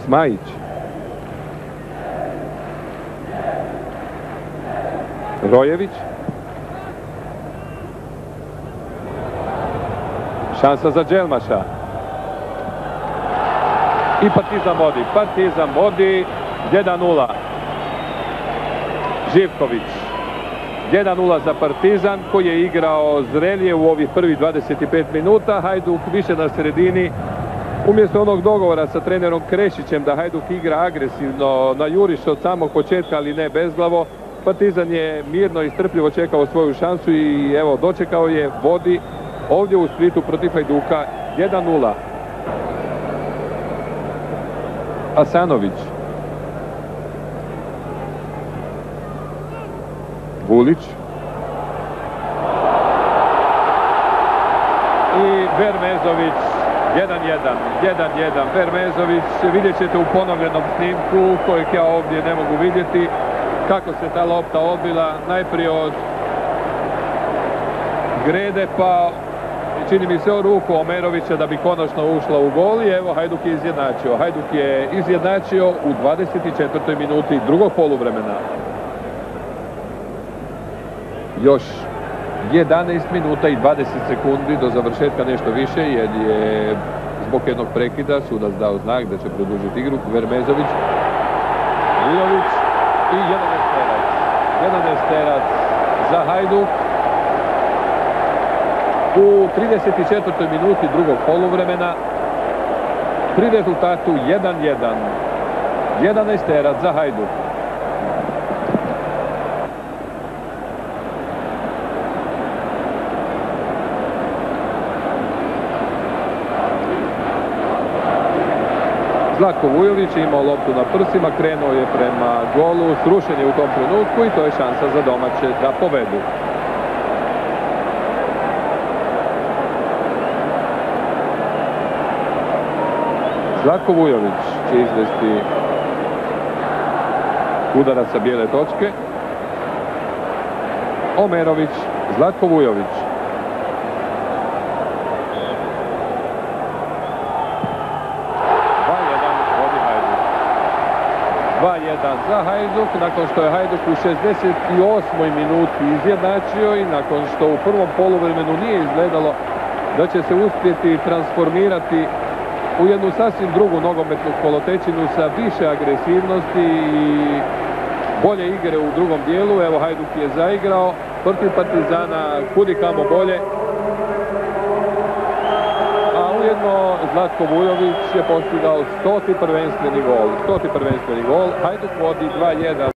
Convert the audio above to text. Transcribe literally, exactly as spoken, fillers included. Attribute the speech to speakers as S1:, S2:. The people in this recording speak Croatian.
S1: Majić. Rojević. Šansa za Dželmaša. I Partizan vodi. Partizan vodi jedan nula. Živković. jedan nula za Partizan koji je igrao zrelije u ovih prvih dvadeset pet minuta. Hajduk više na sredini. Umjesto onog dogovora sa trenerom Krešićem da Hajduk igra agresivno na juriš od samog početka, ali ne bezglavo, Partizan je mirno i strpljivo čekao svoju šansu i evo dočekao je, vodi ovdje u Splitu protiv Hajduka jedan nula. Asanović. Vulić. I Vermezović. jedan jedan. jedan jedan. Vermezović. Vidjet ćete u ponovljenom snimku kojeg ja ovdje ne mogu vidjeti kako se ta lopta odbila. Najprije od Grede pa čini mi se o ruku Omerovića da bi konačno ušla u gol i evo Hajduk je izjednačio. Hajduk je izjednačio u dvadeset četvrtoj minuti drugog poluvremena. Još jedanaest minuta i dvadeset sekundi do završetka, nešto više, jer je zbog jednog prekida sudac dao znak da će produžiti igru. Vermezović, Vujović i jedanaest terac. jedanaest terac za Hajduk u trideset četvrtoj minuti drugog poluvremena pri rezultatu jedan jedan. jedanaest terac za Hajduk. Zlatko Vujović je imao loptu na prsima, krenuo je prema golu, srušen je u tom trenutku i to je šansa za domaće da povedu. Zlatko Vujović će izvesti udarac sa bijele točke. Omerović, Zlatko Vujović. dva jedan za Hajduk, nakon što je Hajduk u šezdeset osmoj minuti izjednačio i nakon što u prvom poluvremenu nije izgledalo da će se uspjeti transformirati u jednu sasvim drugu nogometnu kolotečinu sa više agresivnosti i bolje igre u drugom dijelu. Evo Hajduk je zaigrao protiv Partizana kudikamo bolje. A ujedno Zlatko Vujović je postigao stoti prvenstveni gol. stoti prvenstveni gol. Hajduk vodi dva jedan.